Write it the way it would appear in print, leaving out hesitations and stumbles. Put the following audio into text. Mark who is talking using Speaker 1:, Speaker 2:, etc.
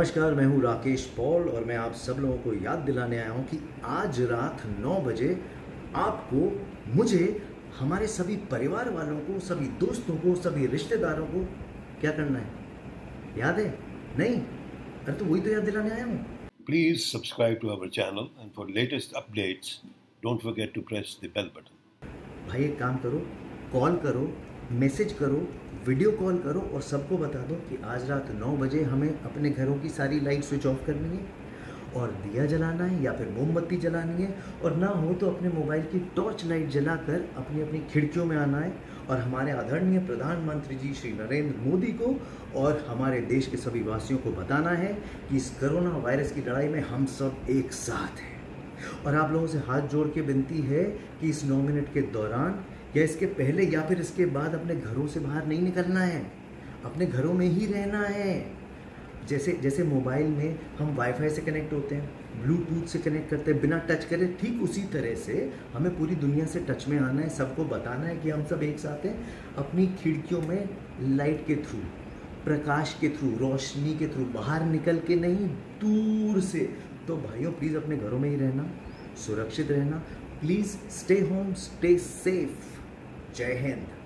Speaker 1: नमस्कार, मैं हूँ राकेश पॉल और मैं आप सब लोगों को याद दिलाने आया हूँ कि आज रात 9 बजे आपको, मुझे, हमारे सभी परिवार वालों को, सभी दोस्तों को, सभी रिश्तेदारों को क्या करना है? याद है? नहीं? अरे तो वही तो याद दिलाने आया हूँ।
Speaker 2: Please subscribe to our channel and for latest updates, don't forget to press the bell button.
Speaker 1: भाई एक काम करो, कॉल करो, मैसेज करो, वीडियो कॉल करो और सबको बता दो कि आज रात 9 बजे हमें अपने घरों की सारी लाइट स्विच ऑफ करनी है और दिया जलाना है या फिर मोमबत्ती जलानी है, और ना हो तो अपने मोबाइल की टॉर्च लाइट जलाकर अपनी अपनी खिड़कियों में आना है और हमारे आदरणीय प्रधानमंत्री जी श्री नरेंद्र मोदी को और हमारे देश के सभी वासियों को बताना है कि इस कोरोना वायरस की लड़ाई में हम सब एक साथ हैं। और आप लोगों से हाथ जोड़ के विनती है कि इस 9 मिनट के दौरान या इसके पहले या फिर इसके बाद अपने घरों से बाहर नहीं निकलना है, अपने घरों में ही रहना है। जैसे मोबाइल में हम वाईफाई से कनेक्ट होते हैं, ब्लूटूथ से कनेक्ट करते हैं बिना टच करे, ठीक उसी तरह से हमें पूरी दुनिया से टच में आना है, सबको बताना है कि हम सब एक साथ हैं। अपनी खिड़कियों में लाइट के थ्रू, प्रकाश के थ्रू, रोशनी के थ्रू, बाहर निकल के नहीं, दूर से। तो भाइयों प्लीज़ अपने घरों में ही रहना, सुरक्षित रहना। Please stay home, stay safe. जय हिंद।